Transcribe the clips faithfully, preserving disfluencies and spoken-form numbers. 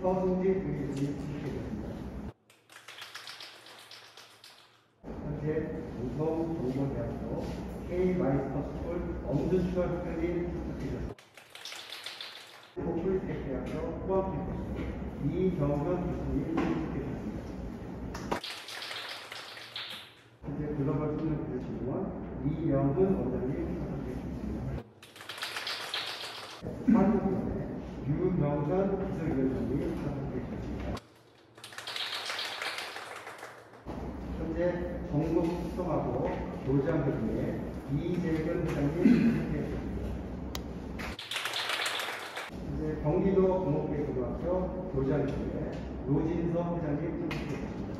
서승진 의원이 선출되었습니다. 현재 우성동문대학교 K마이스터스쿨 엄준철 학생이 선출되었습니다. 포플스테크대학교 포항캠퍼스 이정현 교수님이 선출되었습니다. 현재 글로벌 통역교수진흥원 이영훈 원장님 선출되었습니다. 한국위원회 유명선 기술위원장이 선출되었습니다. 현재 정국수석하고 교장회의에 이재근 회장님 선출되었습니다. 현재 경기도 공업계고등학교 교장회의에 노진석 회장님 선출되었습니다.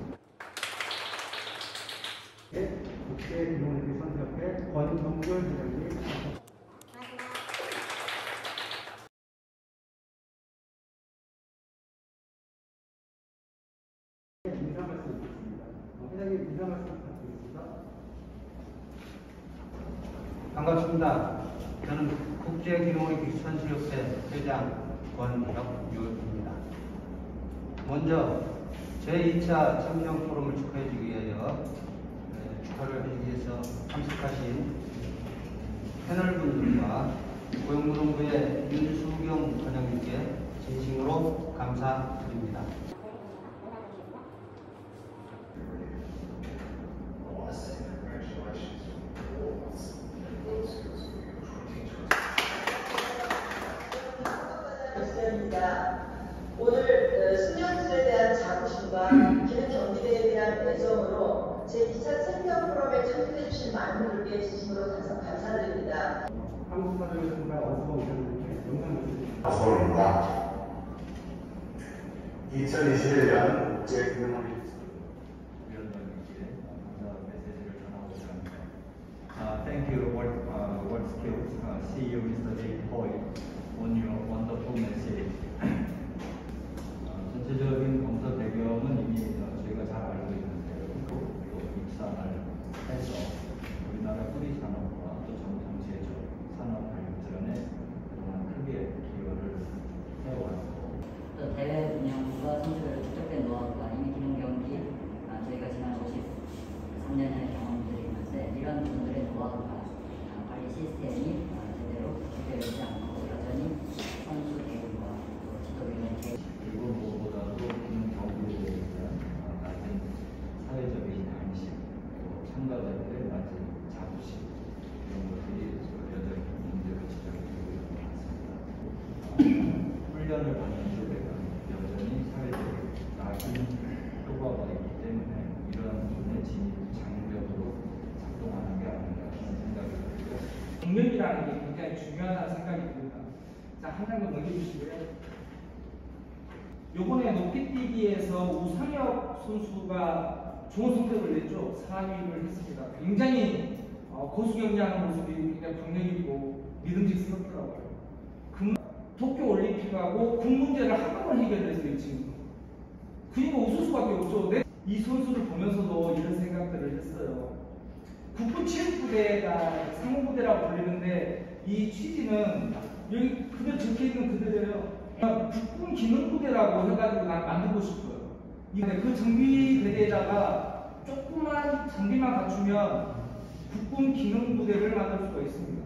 국제기능협회 권성글 회장님 선출되었습니다. 인사 말씀 드리겠습니다. 회장님 인사 말씀 부탁드리겠습니다. 반갑습니다. 저는 국제기능원의 기술산수협회 회장 권혁유입니다. 먼저 제이 차 청년 포럼을 축하해주기 위하여 축하를 하기 위해서 참석하신 패널분들과 고용노동부의 윤수경 과장님께 진심으로 감사드립니다. 오늘 수련들에 대한 자부심과 기능 경기대에 대한 애정으로 제이 차 청년 포럼에 참여해 주신 많은 분들께 진심으로 감사드립니다. 한국사회연구가 어서 오셨는데 영상 보시죠. 어서입니다. 이천이십일 년 국제기능원 위원장님께 감사 메시지를 전하고자 합니다. Uh, thank you, World, uh, World Skills uh, C E O 미스터 David Boyd, on your wonderful message. uh, 전체적인 검사 배경은 이미 uh, 저희가 잘 알고 있는데요. 또 입사를 해서 우리나라 뿌리 산업과 또 정상제조 산업 발전에 그동안 크게 기여를 해왔고. 또 대외 운영과 선수별 축적된 노하우가 이미 기능 경기 아, 저희가 지난 오십삼 년의 경험들이 있는데 이런 분들의 노하우가 아, 관리 시스템이 아, 제대로 구축되지 않고 여전히 선수 대우와 또 지도위원 대 그리고 무엇보다도 기능 경기에 대한 아, 낮은 사회적인 관심, 또 참가자들의 낮은 자부심 이런 것들이 여전히 문제가 지적되고 있는 것 같습니다. 훈련을 받는 쪽에는 여전히 사회적으로 낮은 효과가 있기 때문에 이러한 부분의 진입 장벽으로 작동하는 게 아닌가 하는 생각이 들고요. 경력이라는 게 굉장히 중요하다는 생각이 듭니다. 자, 한 장만 넘겨주시고요. 요번에 높이뛰기에서 우상혁 선수가 좋은 성적을 냈죠. 사 위를 했습니다. 굉장히 어, 고수경기하는 모습이 굉장히 박력 있고 믿음직스럽더라고요. 금, 도쿄올림픽하고 군 문제를 한꺼번에 해결했어요, 지금. 그니까 웃을 수밖에 없죠. 내, 이 선수를 보면서도 이런 생각들을 했어요. 국군체육부대가 상무부대라고 불리는데 이 취지는 여기 그대로 적혀있는 그대로예요. 국군기능부대라고 해가지고 난 만들고 싶어요. 그 정비대대에다가 조그만 장비만 갖추면 국군기능부대를 만들 수가 있습니다.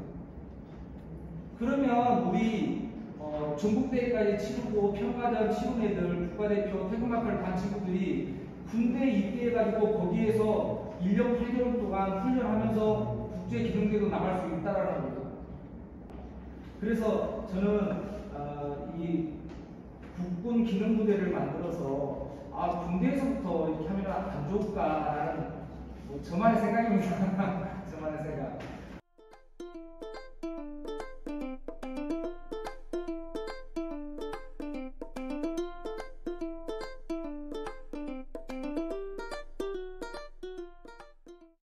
그러면 우리 어, 전국대회까지 치르고 평가전 치른 애들, 국가대표, 태극마크를 단 친구들이 군대에 입대해가지고 거기에서 일 년 팔 개월 동안 훈련하면서 국제기능대도 나갈 수 있다라는 거죠. 그래서 저는 어, 이 국군기능부대를 만들어서 아 군대에서부터 이렇게 하면 안 좋을까라는 뭐 저만의 생각입니다. 저만의 생각.